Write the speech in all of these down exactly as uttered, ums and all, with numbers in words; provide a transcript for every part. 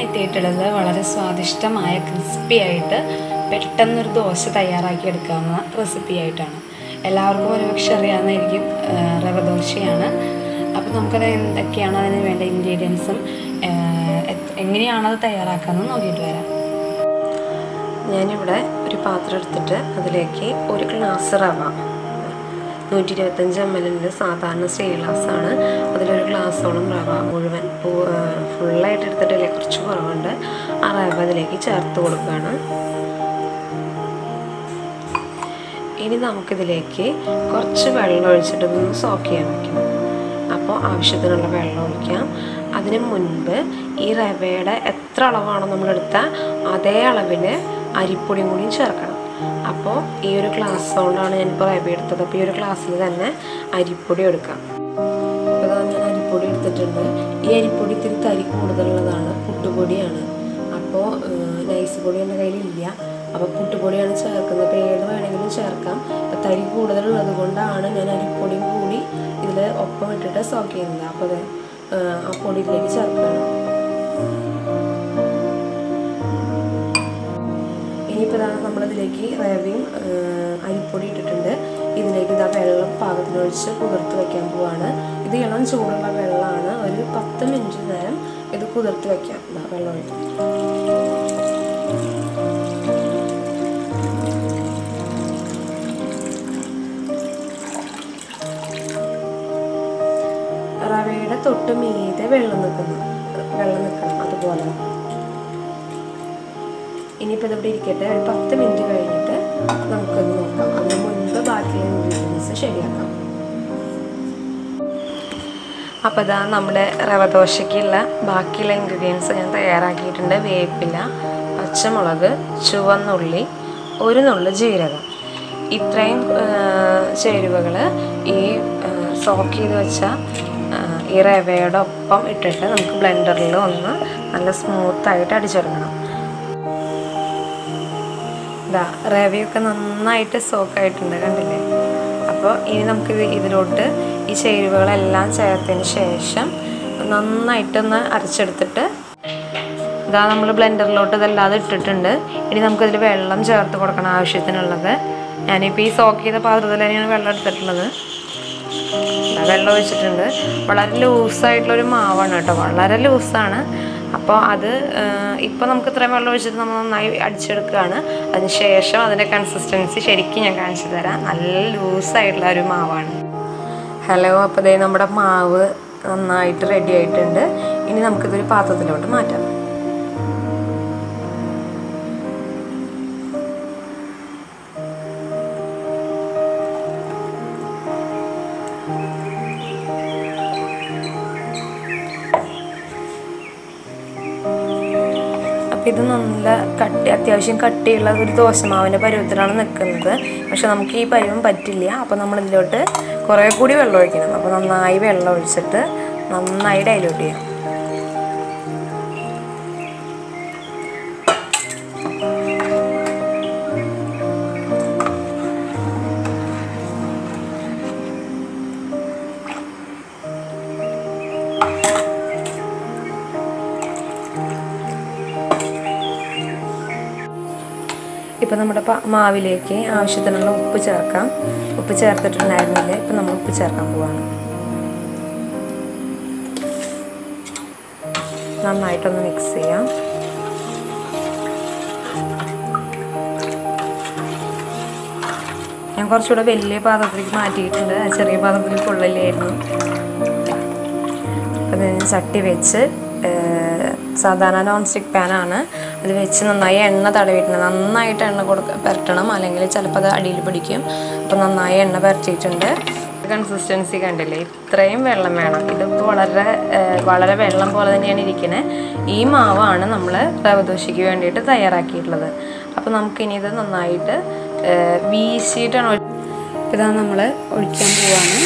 എത്തിയിട്ടുള്ളത് വളരെ സ്വാദിഷ്ടമായ ക്രിസ്പി ആയിട്ട് പെട്ടെന്നൊരു ദോശ തയ്യാറാക്കി എടുക്കാവുന്ന റെസിപ്പി ആയിട്ടാണ്. എല്ലാവർക്കും ഒരുപക്ഷെ അറിയാവുന്നതായിരിക്കും, റവ ദോശയാണ്. അപ്പോൾ നമുക്കത് എന്തൊക്കെയാണ് അതിന് വേണ്ട ഇൻഗ്രീഡിയൻസും എങ്ങനെയാണത് തയ്യാറാക്കാമെന്ന് നോക്കിയിട്ട് വരാം. ഞാനിവിടെ ഒരു പാത്രം എടുത്തിട്ട് അതിലേക്ക് ഒരു ഗ്ലാസ് റവ, നൂറ്റി ഇരുപത്തഞ്ച് എം എല്ലിൻ്റെ സാധാരണ സ്റ്റീൽ ഗ്ലാസ്സാണ്, അതിലൊരു ഗ്ലാസ്സോളം റവ മുഴുവൻ ഫുള്ളായിട്ട് എടുത്തിട്ടില്ലേ, കുറച്ച് കുറവുണ്ട്. ആ റവ അതിലേക്ക് ചേർത്ത് കൊടുക്കുകയാണ്. ഇനി നമുക്കിതിലേക്ക് കുറച്ച് വെള്ളം ഒഴിച്ചിട്ടൊന്ന് സോക്ക് ചെയ്യാൻ വയ്ക്കണം. അപ്പോൾ ആവശ്യത്തിനുള്ള വെള്ളം ഒഴിക്കാം. അതിന് മുൻപ് ഈ റവയുടെ എത്ര അളവാണോ നമ്മളെടുത്ത അതേ അളവിൽ അരിപ്പൊടിയും കൂടി ചേർക്കണം. അപ്പോൾ ഈ ഒരു ഗ്ലാസ് കൊണ്ടാണ് ഞാനിപ്പോൾ റവ എടുത്തത്. അപ്പോൾ ഈ ഒരു ഗ്ലാസ്സിൽ തന്നെ അരിപ്പൊടി എടുക്കാം. അപ്പോൾ അതാണ് ഞാൻ അരിപ്പൊടി എടുത്തിട്ടുണ്ട്. ഈ അരിപ്പൊടി ഇത്തിരി തരി കൂടുതലുള്ളതാണ്, പുട്ടുപൊടിയാണ്. അപ്പോൾ നൈസ് പൊടി എൻ്റെ കയ്യിലില്ല, അപ്പോൾ പുട്ടുപൊടിയാണ് ചേർക്കുന്നത്. അപ്പോൾ ഏത് വേണമെങ്കിലും ചേർക്കാം. അപ്പോൾ തരി കൂടുതലുള്ളത് കൊണ്ടാണ് ഞാൻ അരിപ്പൊടിയും കൂടി ഇതിൽ ഒപ്പം ഇട്ടിട്ട് സോക്ക് ചെയ്യുന്നത്. അപ്പോൾ അത് ആ പൊടിയിലേക്ക് ചേർക്കണം. ഇനിയിപ്പോൾ ഇതാണ് നമ്മളിതിലേക്ക് റവയും അരിപ്പൊടി ഇട്ടിട്ടുണ്ട്. ഇതിലേക്ക് ഇതാ വെള്ളം പാകത്തിനൊഴിച്ച് കുതിർത്ത് വയ്ക്കാൻ പോവാണ്. ഇത് ഇളം ചൂടുള്ള വെള്ളമാണ്. ഒരു പത്ത് മിനിറ്റ് നേരം ഇത് കുതിർത്ത് വയ്ക്കാം. ഇതാ വെള്ളം ഒഴിക്കും. റവയുടെ തൊട്ട് മീതെ വെള്ളം നിൽക്കുന്നു വെള്ളം നിൽക്കണം അതുപോലെ. ഇനിയിപ്പോൾ ഇതിവിടെ ഇരിക്കട്ടെ. ഒരു പത്ത് മിനിറ്റ് കഴിഞ്ഞിട്ട് നമുക്കൊന്ന് നോക്കാം. അതിന് മുൻപ് ബാക്കിയുള്ള ഇൻഗ്രീഡിയൻസ് ശരിയാക്കാം. അപ്പോൾ ഇതാ നമ്മുടെ റവ ദോശയ്ക്കുള്ള ബാക്കിയുള്ള ഇൻഗ്രീഡിയൻസ് ഞാൻ തയ്യാറാക്കിയിട്ടുണ്ട്. വേപ്പില, പച്ചമുളക്, ചുവന്നുള്ളി, ഒരു നുള്ളു ജീരകം. ഇത്രയും ചേരുവകൾ ഈ സോക്ക് ചെയ്ത് വെച്ച ഈ റവയുടെ ഒപ്പം ഇട്ടിട്ട് നമുക്ക് ബ്ലെൻഡറിൽ ഒന്ന് നല്ല സ്മൂത്തായിട്ട് അടിച്ചെടുക്കണം. ഇതാ റവയൊക്കെ നന്നായിട്ട് സോക്കായിട്ടുണ്ട്, കണ്ടില്ലേ? അപ്പോൾ ഇനി നമുക്കിത് ഇതിലോട്ട് ഈ ചേരുവകളെല്ലാം ചേർത്തതിന് ശേഷം നന്നായിട്ടൊന്ന് അരച്ചെടുത്തിട്ട് ഇതാ നമ്മൾ ബ്ലെൻഡറിലോട്ട് ഇതല്ലാതെ ഇട്ടിട്ടുണ്ട്. ഇനി നമുക്കിതിൽ വെള്ളം ചേർത്ത് കൊടുക്കണം ആവശ്യത്തിനുള്ളത്. ഞാനിപ്പോൾ ഈ സോക്ക് ചെയ്ത പാത്രത്തിൽ തന്നെയാണ് വെള്ളം എടുത്തിട്ടുള്ളത്. വെള്ളം ഒഴിച്ചിട്ടുണ്ട്. വളരെ ലൂസായിട്ടുള്ളൊരു മാവാണ് കേട്ടോ, വളരെ ലൂസാണ്. അപ്പോൾ അത് ഇപ്പോൾ നമുക്ക് ഇത്രയും വെള്ളം ഒഴിച്ചിട്ട് നമ്മൾ നന്നായി അടിച്ചെടുക്കുകയാണ്. അതിന് ശേഷം അതിൻ്റെ കൺസിസ്റ്റൻസി ശരിക്കും ഞാൻ കാണിച്ചു തരാം. നല്ല ലൂസായിട്ടുള്ള ഒരു മാവാണ്. ഹലോ, അപ്പോൾ ദേ നമ്മുടെ മാവ് നന്നായിട്ട് റെഡി ആയിട്ടുണ്ട്. ഇനി നമുക്കിതൊരു പാത്രത്തിലോട്ട് മാറ്റാം. ഇത് നല്ല കട്ടി, അത്യാവശ്യം കട്ടിയുള്ള ഒരു ദോശമാവിൻ്റെ പരുവത്തിലാണ് നിൽക്കുന്നത്. പക്ഷെ നമുക്ക് ഈ പരുവം പറ്റില്ല. അപ്പോൾ നമ്മളിതിലോട്ട് കുറേ കൂടി വെള്ളം ഒഴിക്കണം. അപ്പോൾ നന്നായി വെള്ളം ഒഴിച്ചിട്ട് നന്നായി ഡൈല്യൂട്ട് ചെയ്യാം. ഇപ്പോൾ നമ്മുടെ മാവിലേക്ക് ആവശ്യത്തിനുള്ള ഉപ്പ് ചേർക്കാം. ഉപ്പ് ചേർത്തിട്ടുണ്ടായിരുന്നില്ല, ഇപ്പം നമ്മൾ ഉപ്പ് ചേർക്കാൻ പോവാണ്. നന്നായിട്ടൊന്ന് മിക്സ് ചെയ്യാം. ഞാൻ കുറച്ചുകൂടെ വലിയ പാത്രത്തിലേക്ക് മാറ്റിയിട്ടുണ്ട്. ചെറിയ പാത്രത്തിൽ കൊള്ളില്ലായിരുന്നു. അപ്പം ഞാൻ ചട്ടി വെച്ച്, സാധാരണ നോൺ സ്റ്റിക്ക് പാനാണ്, അത് വെച്ച് നന്നായി എണ്ണ തടവിയിട്ടുണ്ട്. നന്നായിട്ട് എണ്ണ കൊടുക്ക പുരട്ടണം, അല്ലെങ്കിൽ ചിലപ്പോൾ അത് അടിയിൽ പിടിക്കും. അപ്പോൾ നന്നായി എണ്ണ പുരട്ടിയിട്ടുണ്ട്. കൺസിസ്റ്റൻസി കണ്ടില്ലേ, ഇത്രയും വെള്ളം വേണം. ഇതിപ്പോൾ വളരെ വളരെ വെള്ളം പോലെ തന്നെയാണ് ഇരിക്കുന്നത്. ഈ മാവാണ് നമ്മൾ റവ ദോശയ്ക്ക് വേണ്ടിയിട്ട് തയ്യാറാക്കിയിട്ടുള്ളത്. അപ്പോൾ നമുക്കിനി ഇത് നന്നായിട്ട് വീശിയിട്ടാണ്. ഇതാ നമ്മൾ ഒഴിക്കാൻ പോവാണ്.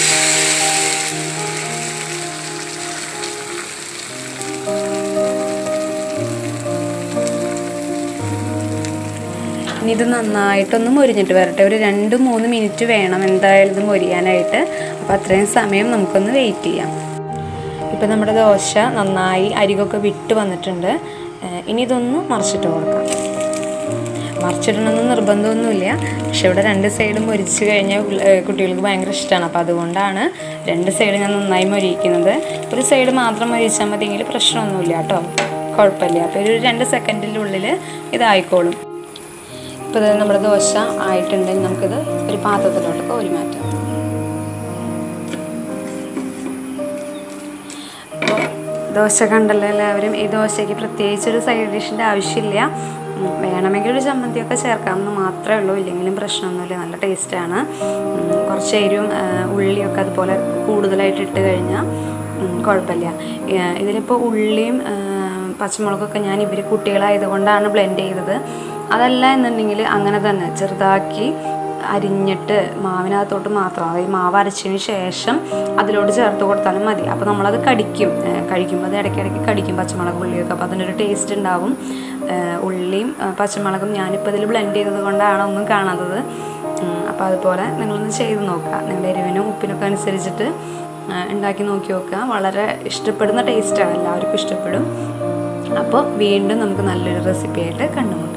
ഇനി ഇത് നന്നായിട്ടൊന്ന് മൊരിഞ്ഞിട്ട് വരട്ടെ. ഒരു രണ്ട് മൂന്ന് മിനിറ്റ് വേണം എന്തായാലും ഇത് മൊരിയാനായിട്ട്. അപ്പോൾ അത്രയും സമയം നമുക്കൊന്ന് വെയിറ്റ് ചെയ്യാം. ഇപ്പോൾ നമ്മുടെ ദോശ നന്നായി അരികൊക്കെ വിട്ട് വന്നിട്ടുണ്ട്. ഇനി ഇതൊന്ന് മറിച്ചിട്ട് കൊടുക്കാം. മറിച്ചിടണമെന്ന് നിർബന്ധമൊന്നുമില്ല, പക്ഷെ ഇവിടെ രണ്ട് സൈഡും മൊരിച്ച് കഴിഞ്ഞാൽ കുട്ടികൾക്ക് ഭയങ്കര ഇഷ്ടമാണ്. അപ്പോൾ അതുകൊണ്ടാണ് രണ്ട് സൈഡ് ഞാൻ നന്നായി മൊരിക്കുന്നത്. ഒരു സൈഡ് മാത്രം മൊരിച്ചാൽ മതിയെങ്കിൽ പ്രശ്നമൊന്നുമില്ല കേട്ടോ, കുഴപ്പമില്ല. അപ്പോൾ ഒരു രണ്ട് സെക്കൻഡിൻ്റെ ഉള്ളിൽ ഇതായിക്കോളും. ഇപ്പോൾ ഇത് നമ്മുടെ ദോശ ആയിട്ടുണ്ടെങ്കിൽ നമുക്കിത് ഒരു പാത്രത്തിലോട്ട് കോരി മാറ്റാം. അപ്പോൾ ദോശ കണ്ടല്ലോ എല്ലാവരും. ഈ ദോശയ്ക്ക് പ്രത്യേകിച്ചൊരു സൈഡ് ഡിഷിൻ്റെ ആവശ്യമില്ല. വേണമെങ്കിൽ ഒരു ചമ്മന്തിയൊക്കെ ചേർക്കാമെന്ന് മാത്രമേ ഉള്ളൂ, ഇല്ലെങ്കിലും പ്രശ്നമൊന്നുമില്ല, നല്ല ടേസ്റ്റാണ്. കുറച്ച് എരിവും ഉള്ളിയൊക്കെ അതുപോലെ കൂടുതലായിട്ട് ഇട്ട് കഴിഞ്ഞാൽ കുഴപ്പമില്ല. ഇതിലിപ്പോൾ ഉള്ളിയും പച്ചമുളകൊക്കെ ഞാൻ ഇവർ കുട്ടികളായതുകൊണ്ടാണ് ബ്ലെൻഡ് ചെയ്തത്. അതല്ല എന്നുണ്ടെങ്കിൽ അങ്ങനെ തന്നെ ചെറുതാക്കി അരിഞ്ഞിട്ട് മാവിനകത്തോട്ട് മാത്രം, അതായത് മാവ് അരച്ചതിന് ശേഷം അതിലോട്ട് ചേർത്ത് കൊടുത്താലും മതി. അപ്പോൾ നമ്മളത് കടിക്കും, കഴിക്കുമ്പോൾ അത് ഇടയ്ക്കിടയ്ക്ക് കടിക്കും പച്ചമുളക് ഉള്ളിയൊക്കെ, അപ്പോൾ അതിനൊരു ടേസ്റ്റ് ഉണ്ടാവും. ഉള്ളിയും പച്ചമുളകും ഞാനിപ്പോൾ ഇതിൽ ബ്ലെൻഡ് ചെയ്തത് കൊണ്ടാണ് ഒന്നും കാണാത്തത്. അപ്പോൾ അതുപോലെ നിങ്ങളൊന്ന് ചെയ്ത് നോക്കുക, നിങ്ങളുടെ എരിവിനും ഉപ്പിനൊക്കെ അനുസരിച്ചിട്ട് ഉണ്ടാക്കി നോക്കി നോക്കുക. വളരെ ഇഷ്ടപ്പെടുന്ന ടേസ്റ്റാണ്, എല്ലാവർക്കും ഇഷ്ടപ്പെടും. അപ്പോൾ വീണ്ടും നമുക്ക് നല്ലൊരു റെസിപ്പിയായിട്ട് കണ്ടുമുട്ടാം.